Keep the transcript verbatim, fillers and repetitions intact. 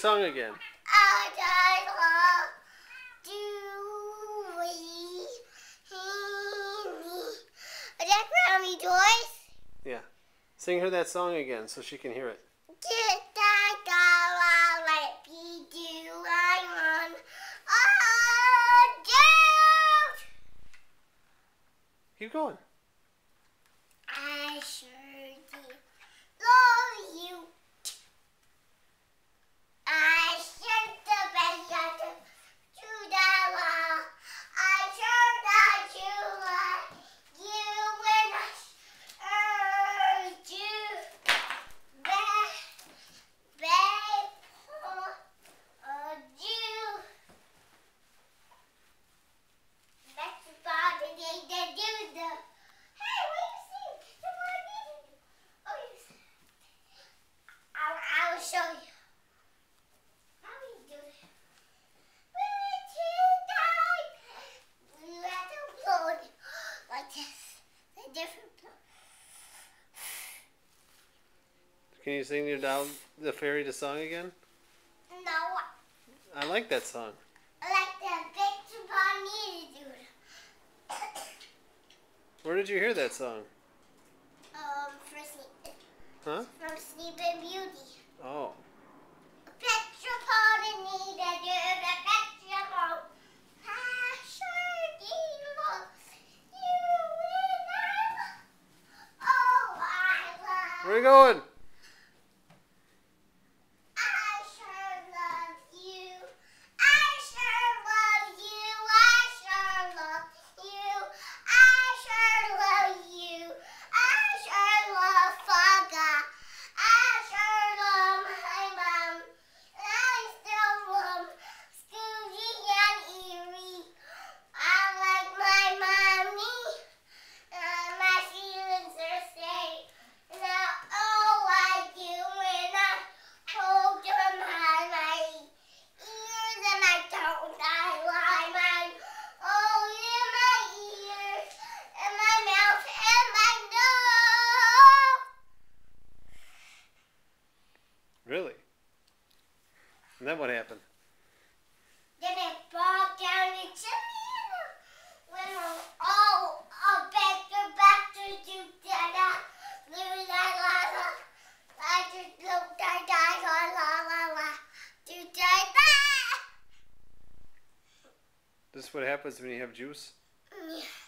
song again. Is that Grammy Joyce? Yeah. Sing her that song again so she can hear it. Keep going. I sure do love you. I sure the best of to the law. I sure that you like you when I sure do. Babe, babe, oh, you. That's about the day that do the. Hey, what you sing? Come on, you do. Oh, you sing. I'll, I'll show you. How do you do it? When you die, you have to blow it like this. A different blow. Can you sing your down the fairy the song again? No, I like that song. I like the big bonita dude. Where did you hear that song? Um, for sleep. Huh? From Sleeping Beauty. Oh. Petra Bonita dude, a Petra Bon. I sure do love you and I love. Oh, I love. Where are you going? I sure love you. I sure love you. I sure love you. I sure love you. I sure love Faga. I sure love my mom. I still love Scooby and Erie. I like my mommy. And my feelings are safe. Now all I do when I hold them on my ears and I don't I lie mine. Oh, in my ears and my mouth and my nose. Really? And then what happened? Then it bogged down the chimney when I'm all a better back to do da da la la la la. I just look da da la la la la do da da. This is what happens when you have juice? Yeah.